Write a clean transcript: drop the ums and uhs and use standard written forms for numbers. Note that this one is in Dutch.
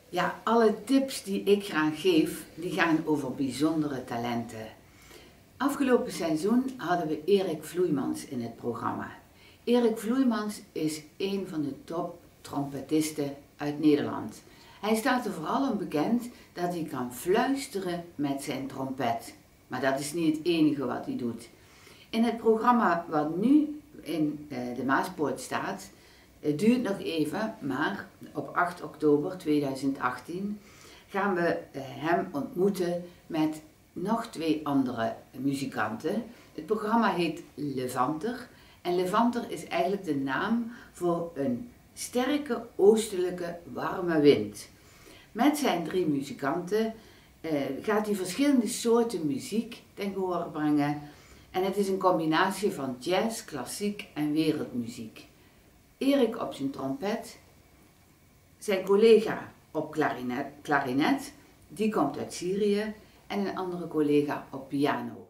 Ja, alle tips die ik graag geef, die gaan over bijzondere talenten. Afgelopen seizoen hadden we Erik Vloeimans in het programma. Erik Vloeimans is een van de top trompetisten uit Nederland. Hij staat er vooral om bekend dat hij kan fluisteren met zijn trompet. Maar dat is niet het enige wat hij doet. In het programma wat nu in de Maaspoort staat, het duurt nog even, maar op 8 oktober 2018 gaan we hem ontmoeten met nog 2 andere muzikanten. Het programma heet Levanter en Levanter is eigenlijk de naam voor een sterke oostelijke warme wind. Met zijn 3 muzikanten gaat hij verschillende soorten muziek ten gehoor brengen en het is een combinatie van jazz, klassiek en wereldmuziek. Erik op zijn trompet, zijn collega op klarinet, die komt uit Syrië, en een andere collega op piano.